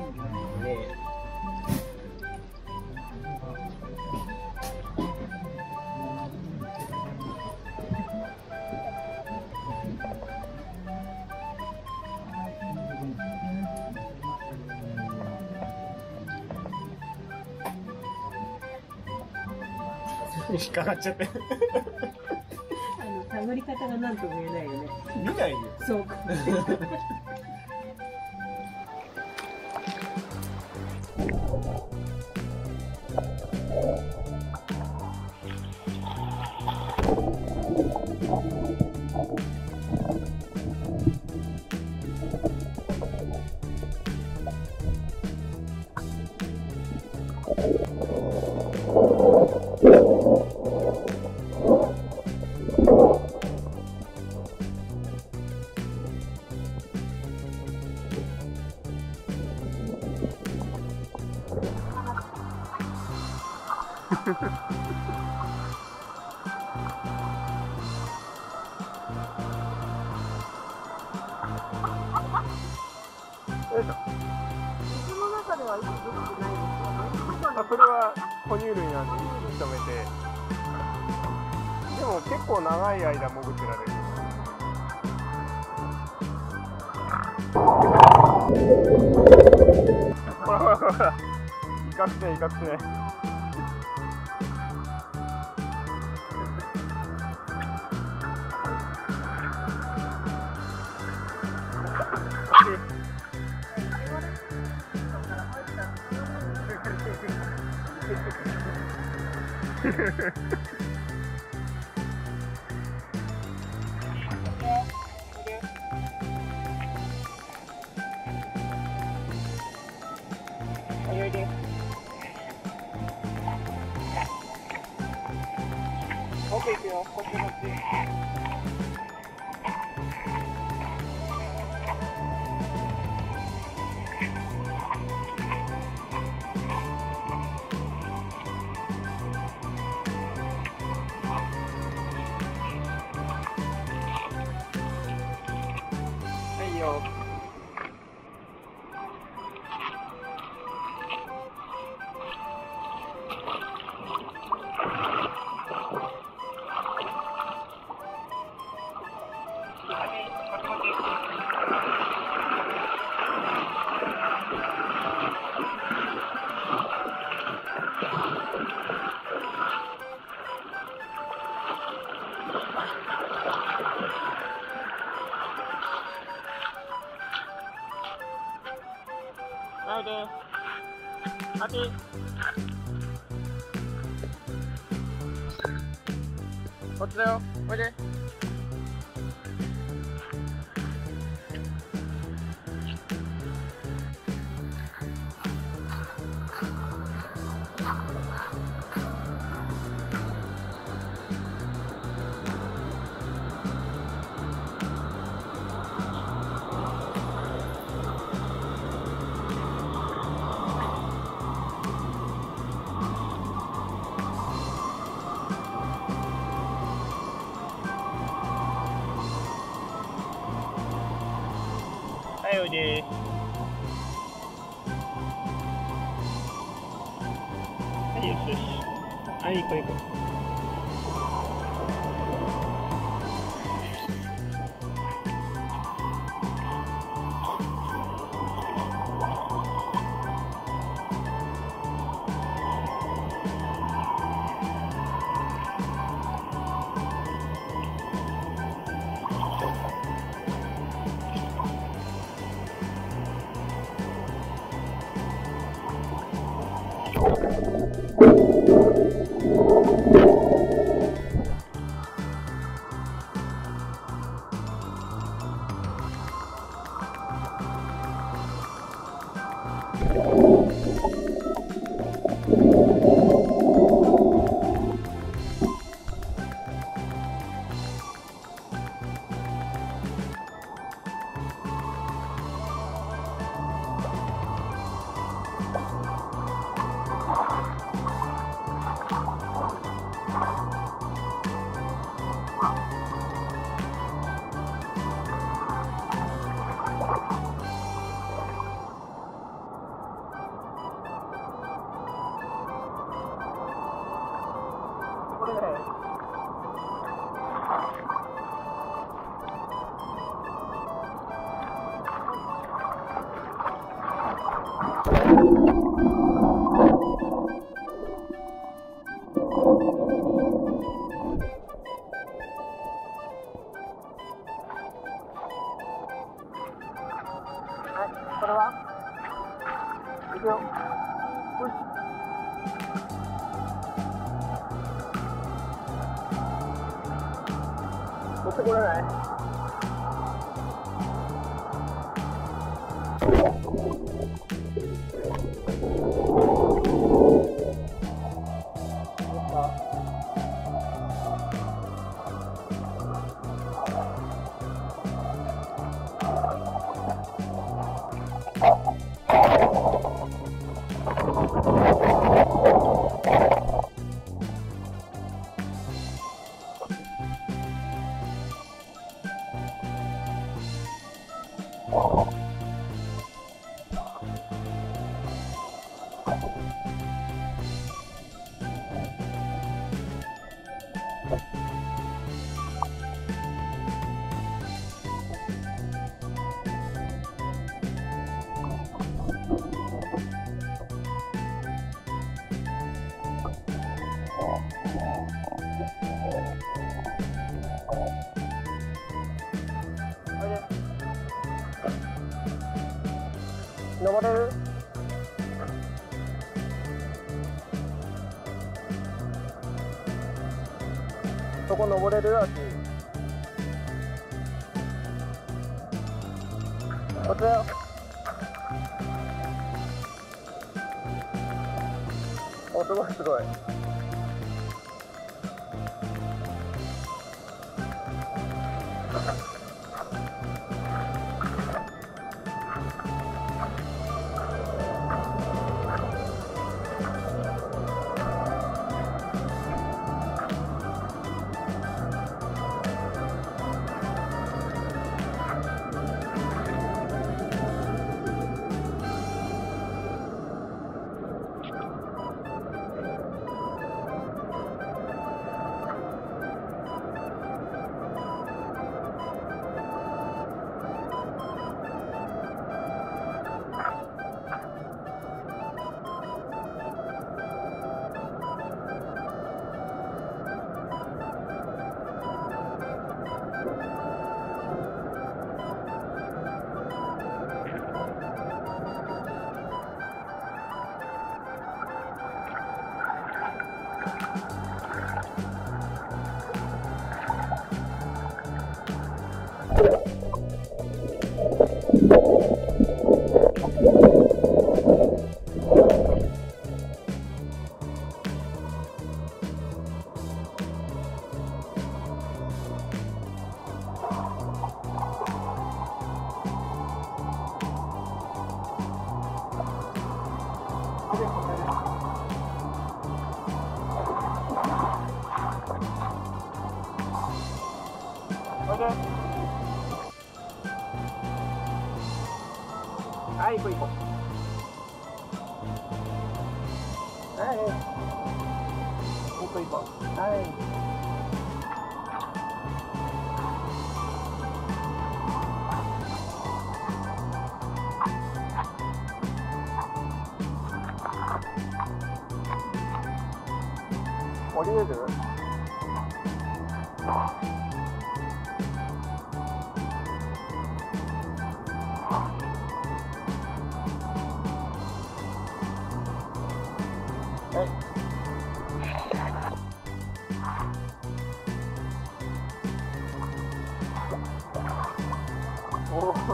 引っかかっちゃってたぐり方がなんとも言えないよね。 見ないよ。 そうか水の中では息できてないですよね。 それは哺乳類なんで息止めて、でも結構長い間潜ってられる。ほらほらほら、威嚇しない威嚇しない。 はいであてこっちだよ。おいで。 はい、おいで。はい、よしよし。はい、行こう行こう。 これはいくよ。よし。持ってこれない？登れる？そこ登れる？あっち。こっちだよ。お、すごいすごい。はい、行こう行こう。はい。行こう行こう。はい。降りれる？はい。おお。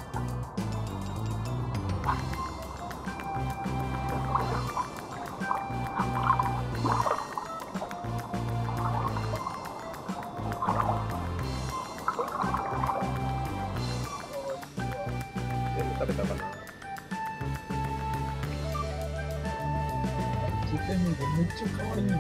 食べたかな。 めっちゃ可愛いね。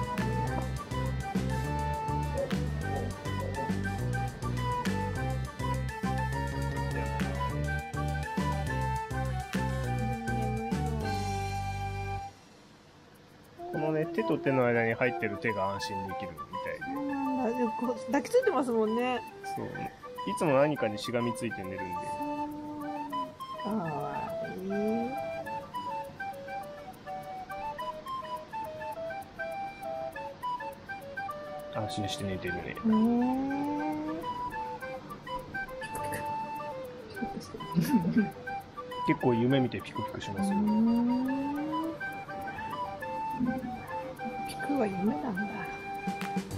このね、手と手の間に入ってる手が安心できるみたいで。 抱きついてますもんね。 そう。いつも何かにしがみついて寝るんで。 かわいい。 安心して寝てるね。結構夢見てピクピクしますよ。 ピクは夢なんだ。